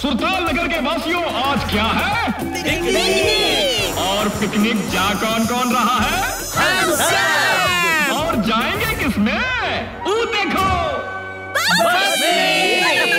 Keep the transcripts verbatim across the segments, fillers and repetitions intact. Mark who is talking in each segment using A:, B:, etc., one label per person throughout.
A: सुरताल नगर के वासियों, आज क्या है?
B: पिकनिक।
A: और पिकनिक जा कौन कौन रहा है?
B: हम सब।
A: और जाएंगे किसमें? वो देखो,
B: बस में।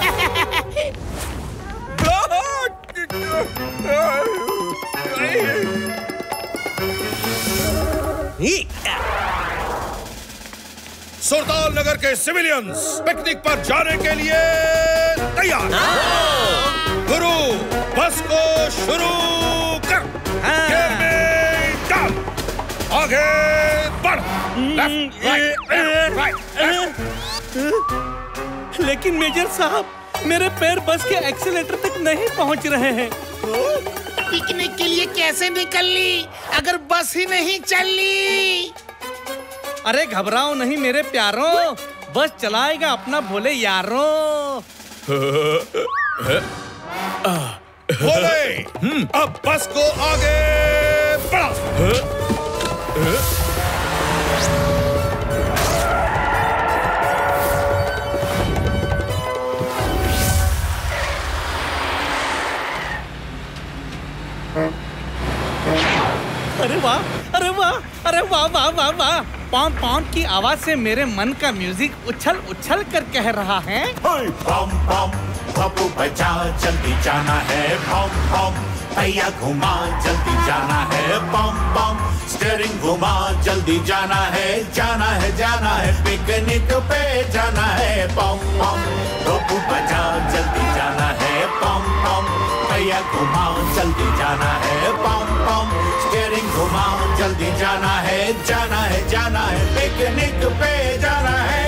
C: सुरताल नगर के सिविलियंस पिकनिक पर जाने के लिए तैयार। गुरु बस को शुरू कर। गियर में डाल, आगे बढ़। Left, right, left, right, left.
D: लेकिन मेजर साहब, मेरे पैर बस के एक्सीलेटर तक नहीं पहुंच रहे हैं।
B: पिकनिक के लिए कैसे निकली अगर बस ही नहीं चली?
D: अरे घबराओ नहीं मेरे प्यारों, बस चलाएगा अपना भोले यारों।
C: भोले, अब बस को आगे बढ़ा।
D: अरे वाह, अरे वाह, अरे वाह वाह वाह वाह। पॉम पॉम की आवाज से मेरे मन का म्यूजिक उछल उछल कर कह रहा है,
E: पॉम पॉम बबू बजा, जल्दी जाना है। पॉम पॉम भैया घुमा, जल्दी जाना है। पॉम पॉम स्टीयरिंग घुमा, जल्दी जाना है। जाना है जाना है पिकनिक पे जाना है। पॉम पॉम बबू बजा, जल्दी जाना है। पॉम पॉम भैया घुमा, जल्दी जाना है। पॉम पॉम स्टीयरिंग घुमा, जल्दी जाना है। जाना है जाना है पिकनिक पे जाना है।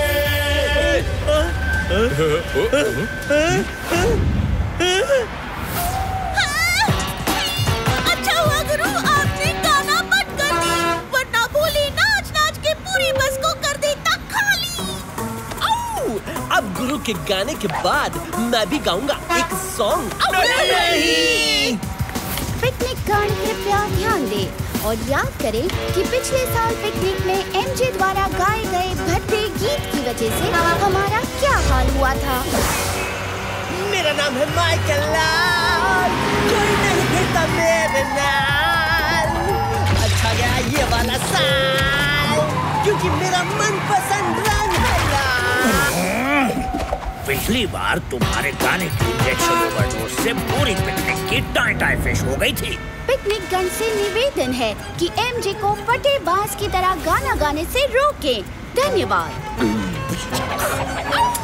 F: अच्छा हुआ गुरु, आपने गाना बंद कर दी, वरना भोले नाच नाच के पूरी बस को कर देता खाली।
G: अब गुरु के गाने के बाद मैं भी गाऊंगा एक सॉन्ग।
F: नहीं। पिकनिक गान कृपया ध्यान दे और याद करें कि पिछले साल पिकनिक में एमजे द्वारा गाए गए भद्दे गीत की वजह से हमारा क्या हाल हुआ था।
G: मेरा नाम है माइकल लाल, कोई नहीं गिरता मेरे नाल। अच्छा गया ये वाला साल, क्योंकि मेरा मनपसंद रंग है लाल।
H: पिछली बार तुम्हारे गाने की इंजेक्शन ओवरडोज से पूरी पिकनिक की टाई टाई फिश हो गई थी।
F: पिकनिक गण से निवेदन है कि एमजे को फटे बांस की तरह गाना गाने से रोकें। धन्यवाद।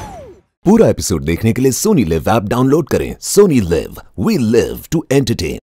I: पूरा एपिसोड देखने के लिए सोनी लिव ऐप डाउनलोड करें। Sony LIV, we live to entertain.